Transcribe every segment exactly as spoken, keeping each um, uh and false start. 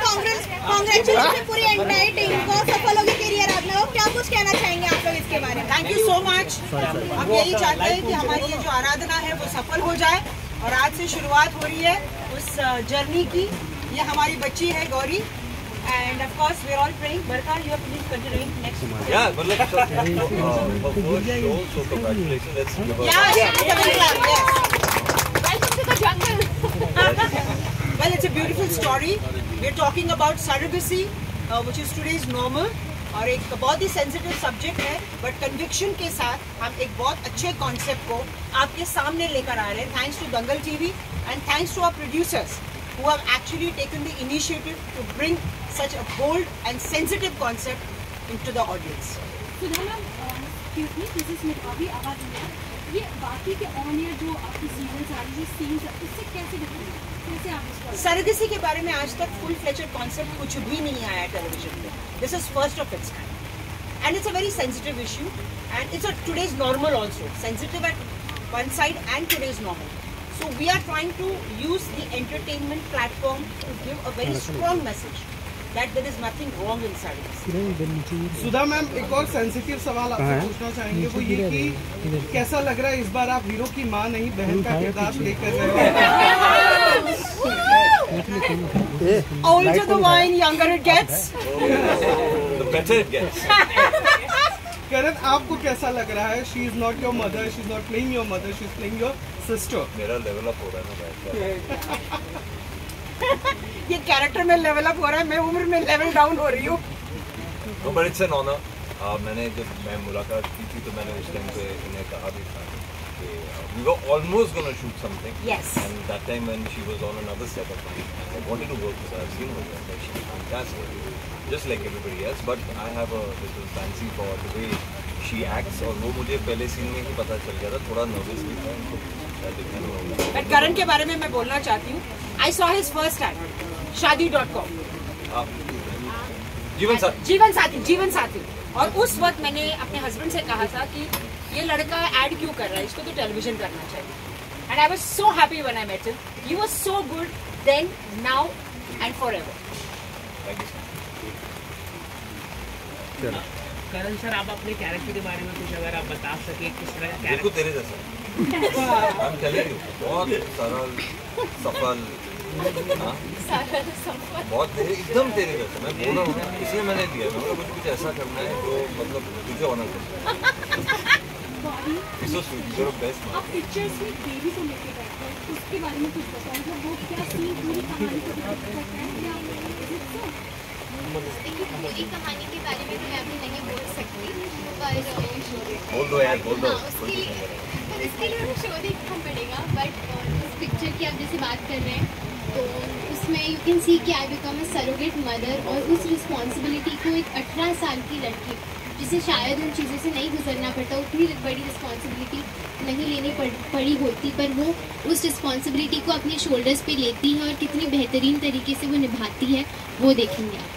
Congratulation पूरी entire team को, सफल होगी करियर आप लोग, क्या कुछ कहना चाहेंगे आप लोग इसके बारे में? Thank you so much. हम यही चाहते हैं कि हमारी ये जो आराधना है वो सफल हो जाए और आज से शुरुआत हो रही है उस जर्नी की। ये हमारी बच्ची है Gauri and of course we're all praying. Barka, you are please continuing next. Yeah, but like uh, her first show, so congratulations. Let's give her. Yeah, yeah, yeah. Yes. Welcome to the jungle. Well, it's a beautiful story. We're talking about surrogacy, uh, which is today's normal. और एक बहुत ही sensitive subject है, but conviction के साथ हम एक बहुत अच्छे कॉन्सेप्ट को आपके सामने लेकर आ रहे हैं, thanks to Dangal TV and thanks to our producers who have actually taken the initiative to bring such a bold and sensitive concept into the audience. Sudha ma'am, excuse me, this is Mithavi आवाज़ में। ये बाकी के on air जो आपकी serials आ रही है, scenes, उससे कैसे डिफरेंट है? कैसे आप इसको? सरगसी के बारे में आज तक फुल फ्लेचर कॉन्सेप्ट कुछ भी नहीं आया टेलीविजन पे। This is first of its kind, and it's a very sensitive issue, and it's a today's normal also. Sensitive at one side and today's normal. So we are trying to use the entertainment platform to give a very strong message that there is nothing wrong in surrogacy. Sudha ma'am, एक और sensitive सवाल आपसे पूछना चाहेंगे, वो ये कि कैसा लग रहा है इस बार आप हीरो की मां नहीं बहन का किरदार प्ले कर रहे हैं? Older the wine, younger it gets. The better it gets. करण, आपको कैसा लग रहा है? She is not your mother, she is not playing your mother, she is playing your sister. मेरा लेवल अप हो रहा है ना. ये कैरेक्टर में लेवल अप हो रहा है, मैं उम्र में लेवल डाउन हो रही हूँ. No, but it's an honor. uh, मैंने जब मैं मुलाकात की थी तो मैंने उस टाइम पे उन्हें कहा भी था कि uh, we were almost going to shoot something. Yes. And that time when she was on another set of mine, I wanted to work with her. I've seen her work, like she's fantastic, just like everybody else. But I have a little fancy for the way she acts, और वो मुझे पहले scene में ही पता चल गया था. थोड़ा नर्वस भी था उनको देखने में. बट करण के बारे में मैं बोलना चाहती हूँ. I saw his first ad, Shaadi dot com. Jeevansathi. जीवन साथी, जीवन साथी. और उस वक्त मैंने अपने हस्बैंड से कहा था कि ये लड़का ऐड क्यों कर रहा है, इसको तो टेलीविजन करना चाहिए. And I was so happy when I met him. He was so good then, now and forever. Karan sir, आप अपने कैरेक्टर के बारे में कुछ अगर आप बता सके, किस तरह का बिल्कुल तेरे जैसा. I'm telling you, बहुत सरल, सफल, हाँ, बहुत तेरे, एकदम तेरे जैसा. मैं बोल रहा हूँ ना, इसलिए मैंने दिया. मुझे कुछ कुछ ऐसा करना है जो मतलब तुझे ऑनर करे. It's so sweet, your best. आप पिक्चर्स में बेबी को लेके बैठे हैं, उसके बारे में कुछ बताएं. मतलब वो क्या सीन पूरी कहानी को डिपिक्ट करता है, क्या देखिए पूरी कहानी के बारे में तो मैं अभी नहीं बोल सकती, पर बोल दो यार, बोल दो. उसके लिए पर इसके लिए शो देखना पड़ेगा. बट उस पिक्चर की आप जैसे बात कर रहे हैं तो उसमें यू कैन सी कि I become a surrogate mother, और उस रिस्पॉन्सिबिलिटी को एक अठारह साल की लड़की जिसे शायद उन चीज़ों से नहीं गुजरना पड़ता, उतनी बड़ी रिस्पॉन्सिबिलिटी नहीं लेनी पड़, पड़ी होती, पर वो उस रिस्पॉन्सिबिलिटी को अपने शोल्डर्स पे लेती है और कितनी बेहतरीन तरीके से वो निभाती है, वो देखेंगे आप.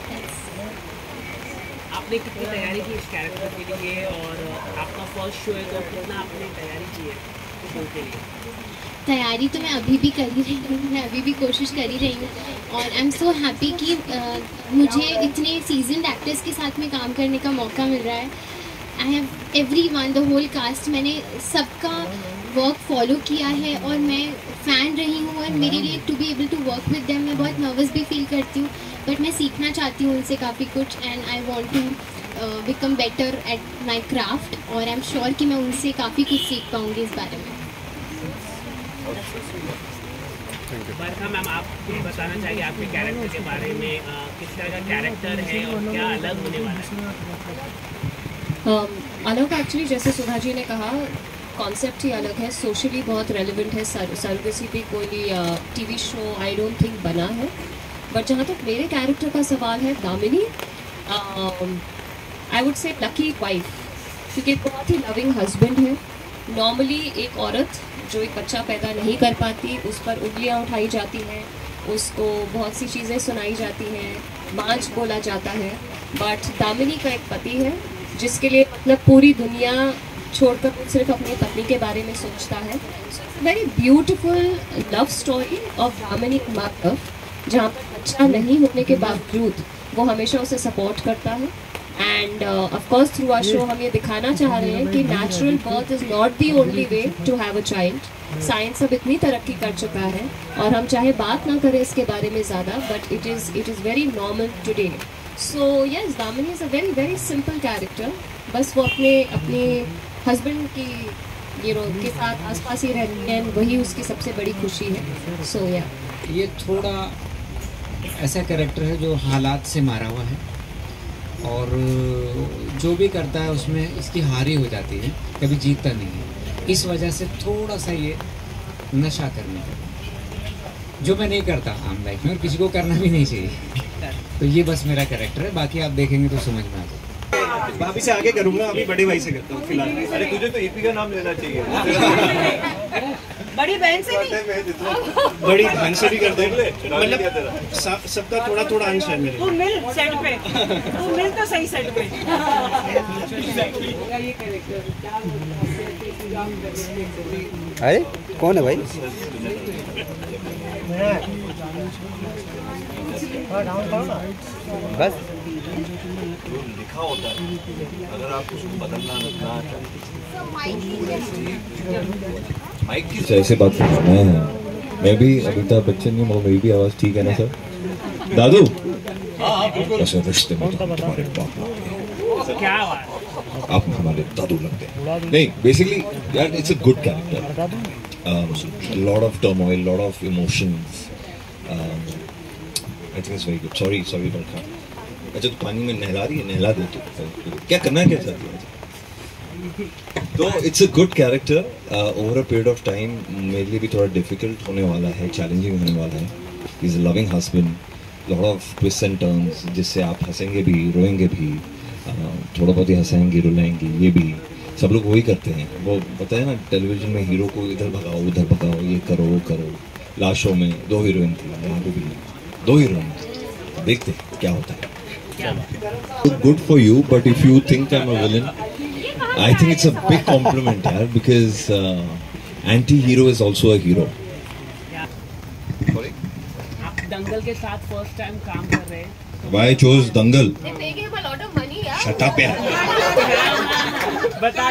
आपने कितनी तैयारी की इस कैरेक्टर के लिए, और आपका फर्स्ट शो है तो कितना आपने तैयारी की है शो के लिए? तैयारी तो मैं अभी भी कर ही रही हूँ, मैं अभी भी कोशिश कर ही रही हूँ, और आई एम सो हैप्पी कि uh, मुझे इतने सीजन्ड एक्टर्स के साथ में काम करने का मौका मिल रहा है. I have everyone, the whole cast, मैंने सबका वर्क फॉलो किया है और मैं फ़ैन रही हूँ, और मेरे लिए to be able to work with them, मैं बहुत नर्वस भी फील करती हूँ, बट मैं सीखना चाहती हूँ उनसे काफ़ी कुछ, and I want to become better at my craft, और आई एम श्योर कि मैं उनसे काफ़ी कुछ सीख पाऊँगी इस बारे में. बरखा मैम, आप कुछ बताना चाहिए आपके कैरेक्टर के बारे में, आ, किस तरह का कैरेक्टर है और क्या अलग होने वाला है? अलग एक्चुअली जैसे सुधा जी ने कहा, कॉन्सेप्ट ही अलग है, सोशली बहुत रेलिवेंट है. सर्गसी पे कोई TV show I don't think बना है. बट जहाँ तक मेरे कैरेक्टर का सवाल है, Damini I would say lucky wife, क्योंकि बहुत ही लविंग हस्बैंड है. नॉर्मली एक औरत जो एक बच्चा पैदा नहीं कर पाती, उस पर उंगलियां उठाई जाती हैं, उसको बहुत सी चीज़ें सुनाई जाती हैं, बांझ बोला जाता है. बट दामिनी का एक पति है जिसके लिए मतलब पूरी दुनिया छोड़कर वो सिर्फ अपनी पत्नी के बारे में सोचता है. Very beautiful love story of Damini Madhav, जहाँ पर बच्चा नहीं होने के बावजूद वो हमेशा उसे सपोर्ट करता है। And of course through our show हम ये दिखाना चाह रहे हैं कि natural birth is not the only way to have a child. Science अब इतनी तरक्की कर चुका है और हम चाहे बात ना करें इसके बारे में ज़्यादा, but it is it is very normal today. So yes, Damini is a very very simple character. बस वो अपने अपने हस्बैंड की यू नो के साथ आसपास ही रहती है, वही उसकी सबसे बड़ी खुशी है। सो या ये थोड़ा ऐसा कैरेक्टर है जो हालात से मारा हुआ है और जो भी करता है उसमें इसकी हार ही हो जाती है, कभी जीतता नहीं है। इस वजह से थोड़ा सा ये नशा करने का, जो मैं नहीं करता आम लाइफ में और किसी को करना भी नहीं चाहिए। तो ये बस मेरा कैरेक्टर है, बाकी आप देखेंगे तो समझ में आ जाएगा। भाभी से आगे करूँगा, अभी बड़े भाई से करता हूँ फिलहाल। अरे तुझे तो ईपी का नाम लेना चाहिए। बड़ी बहन से नहीं, बड़ी बहन से भी कर दे, मतलब सब सबका थोड़ा थोड़ा अंश है मेरे। तू मिल सेट पे, तू मिल तो सही सेट पे। अरे कौन है भाई? बस लिखा होता है, अगर आप उसको बदलना ना माइक की ऐसे बात मैं मैं भी अमिताभ बच्चन हूँ, मेरी भी आवाज़ ठीक है ना सर? दादू ऐसे रिश्ते में तो तुम्हारे बाप क्या आप हमारे दादू लगते हैं। नहीं, बेसिकली यार it's a good character, lot of turmoil, lot of emotions. I think it's very good. Sorry sorry Barkha. अच्छा तो पानी में नहला रही है, नहला दे तो क्या करना है, क्या चाहती है? तो it's a good character. Over a period of time मेरे लिए भी थोड़ा डिफिकल्ट होने वाला है, चैलेंजिंग होने वाला है। He is a loving husband, lot of twist and turns जिससे आप हंसेंगे भी, रोएंगे भी, uh, थोड़ा बहुत ही हंसाएंगे, रुलाएंगे, ये भी सब लोग वही करते हैं। वो पता है ना, टेलीविजन में हीरो को इधर भगाओ उधर भगाओ, ये करो वो करो। लास्ट शो में दो हीरोइन थी, यहाँ पे भी दो हीरोइन। देखते हैं क्या होता है। Good for you, but if you think I'm a villain, I think it's a big compliment, yaar, because uh, anti-hero is also a hero. Sorry? आप दंगल के साथ फर्स्ट टाइम काम कर रहे हैं। Why I chose Dangal? They pay him a lot of money, yeah. Shut up, yaar. बता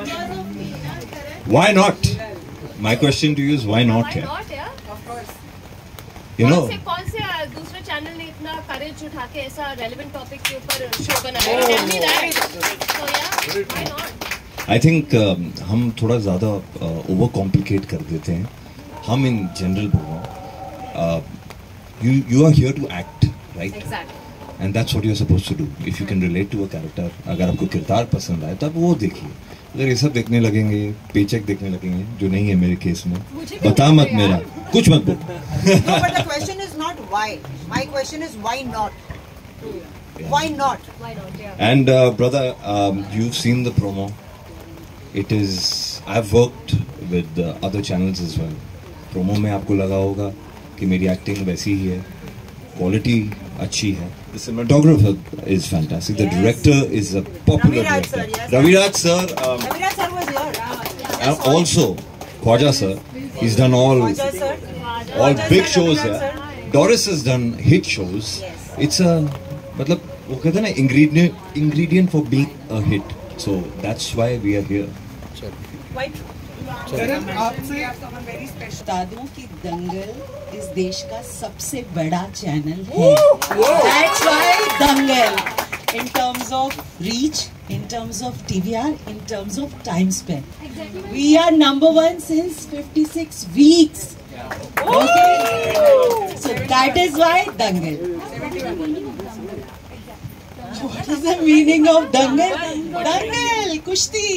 दीजिए। Why not? My question to you is why not, Why yaar? not, yeah? Of course. You know. कौन से कौन से uh, दूसरे channel ने इतना करेज उठा के ऐसा रेलेवेंट टॉपिक के ऊपर शो बनाया? Tell me that. So yeah, why not? I think um, हम थोड़ा ज़्यादा ओवर कॉम्प्लिकेट कर देते हैं। हम इन जनरल बोल रहा हूँ, you you are here to act, right? Exactly. And that's what you are supposed to do. If you can relate to a character, अगर आपको किरदार पसंद आए तो आप वो देखिए। अगर ये सब देखने लगेंगे, पेचेक देखने लगेंगे, जो नहीं है मेरे केस में, बता मत मेरा, कुछ मत बोल। No, but the question is not why. My question is why not? Why not? Why not? Yeah. And uh, brother, um, you've seen the promo. It is. I've worked with uh, other channels as well. Promo में आपको लगा होगा कि मेरी acting वैसी ही है, quality अच्छी है. The cinematographer is fantastic. The director is a popular Raviraj director. sir, yes. Raviraj sir. Um, Raviraj sir was here. and also Khwaja sir. He's done all Khwaja sir. all Khwaja big sir, shows Raviraj here. sir. Doris has done hit shows. Yes. It's a मतलब वो कहते हैं ना ingredient ingredient for being a hit. So that's why we are here. Why? आपसे बता दूं कि दंगल इस देश का सबसे बड़ा चैनल है। That's why Dangal, in terms of reach, in terms of T V R, in terms of time spent, we are number one since fifty-six weeks. Okay, so that is why Dangal. What is the meaning of Dangal? Dangal, kushti.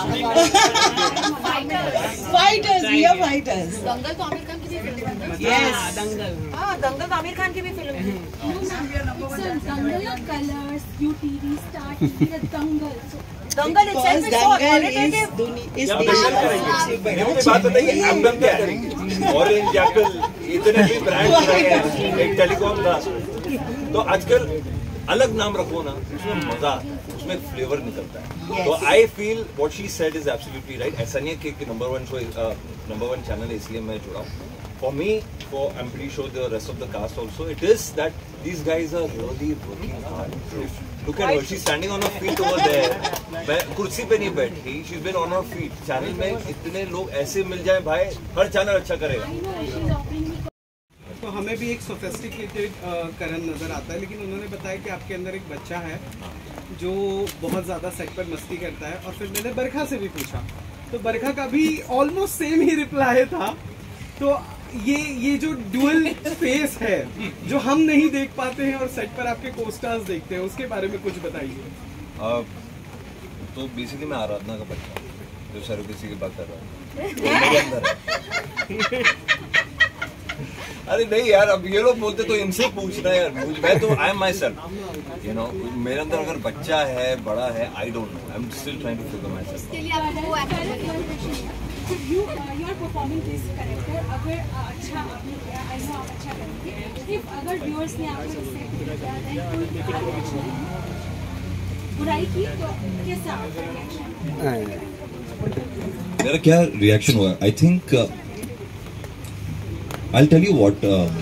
Fighters, we are fighters. दंगल तो आमिर खान की भी film है। Yes. दंगल। हाँ, दंगल तो आमिर खान की भी film है। Dangal Colors, U TV star TV Dangal. Dangal itself is so Dangal is authoritative. दुनि- इस देश का सबसे बड़ा बात बताइए, एम्बलम क्या है? ऑरेंज, एप्पल, इतने भी ब्रांड्स हैं, एक टेलीकॉम का। तो आजकल अलग नाम रखो ना, उसमें मजा, उसमें फ्लेवर निकलता है। तो I feel what she said is absolutely right. ऐसा नहीं है कि number one show, number one channel है इसलिए मैं जुड़ा हूँ। for me, for I'm pretty sure the rest of the cast also, it is that these guys are really working hard. Look at her, she's standing on her feet over there. मैं कुर्सी पे नहीं बैठी, she's been on her feet. Channel में इतने लोग ऐसे मिल जाए भाई, हर चैनल अच्छा करेगा. तो हमें भी एक सोफिस्टिकेटेड करण नजर आता है, लेकिन उन्होंने बताया कि आपके अंदर एक बच्चा है जो बहुत ज़्यादा सेट पर मस्ती करता है। और फिर मैंने बरखा से भी पूछा, तो बरखा का भी ऑलमोस्ट सेम ही रिप्लाई था। तो ये ये जो डुअल फेस है जो हम नहीं देख पाते हैं और सेट पर आपके कोस्टार्स देखते हैं, उसके बारे में कुछ बताइए। तो बेसिकली मैं आराधना का बच्चा जो सरोगेसी की बात कर रहा हूँ। अरे नहीं यार, अब ये लोग बोलते तो इनसे पूछना यार, मैं तो I am myself, you know, मेरे अंदर अगर बच्चा है बड़ा है, I don't know, I am still trying to figure myself. You uh, you are performing this character. अगर अच्छा आपने किया, I know आप अच्छा करेंगे। If अगर viewers ने आपको इससे किया, बुराई की तो कैसा रिएक्शन? मेरा क्या रिएक्शन हुआ? I think I tell you what,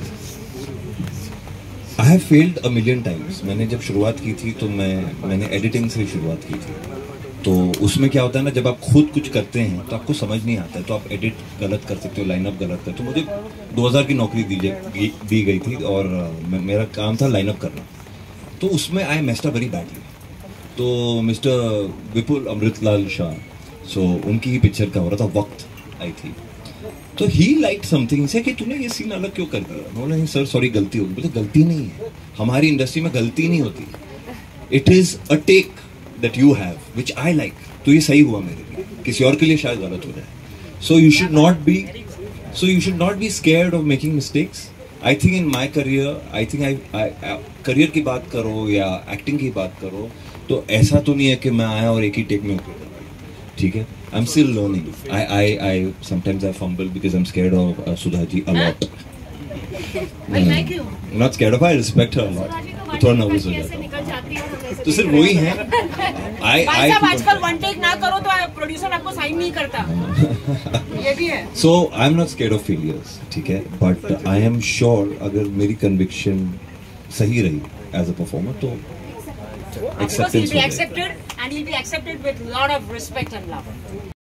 I have failed a million times. मैंने जब शुरुआत की थी तो मैं मैंने एडिटिंग से शुरुआत की थी। तो उसमें क्या होता है ना, जब आप खुद कुछ करते हैं तो आपको समझ नहीं आता है, तो आप एडिट गलत कर सकते हो, लाइनअप गलत कर। तो मुझे दो हज़ार की नौकरी दी दी गई थी और मेरा काम था लाइनअप करना। तो उसमें I messed up very badly. तो मिस्टर विपुल अमृतलाल शाह, सो उनकी ही पिक्चर का हो रहा था, वक्त आई थी। तो ही लाइक समथिंग से कि तूने ये सीन अलग क्यों कर दिया। बोला नहीं सर सॉरी, गलती होगी। बोले गलती नहीं है, हमारी इंडस्ट्री में गलती नहीं होती, it is a take that you have which I like। तो ये सही हुआ मेरे लिए, किसी और के लिए शायद गलत हो जाए। so you should not be so you should not be scared of making mistakes। I think in my career, I think I, I, I career की बात करो या एक्टिंग की बात करो, तो ऐसा तो नहीं है कि मैं आया और एक ही टेक में ओके कर दिया, ठीक है। I'm still learning। I I I sometimes I fumble because I'm scared of uh, Sudha ji a lot। I like you। I'm not scared of her, I respect her a lot। थोड़ा nervous हो जाता है, तो सिर्फ वही है। भाई साहब आजकल वन टेक ना करो तो प्रोड्यूसर आपको साइन नहीं करता, ये भी है। So I am not scared of failures, ठीक है, बट आई एम श्योर अगर मेरी कन्विक्शन सही रही एज अ परफॉर्मर तो acceptance will be accepted and he'll be accepted with lot of respect and love।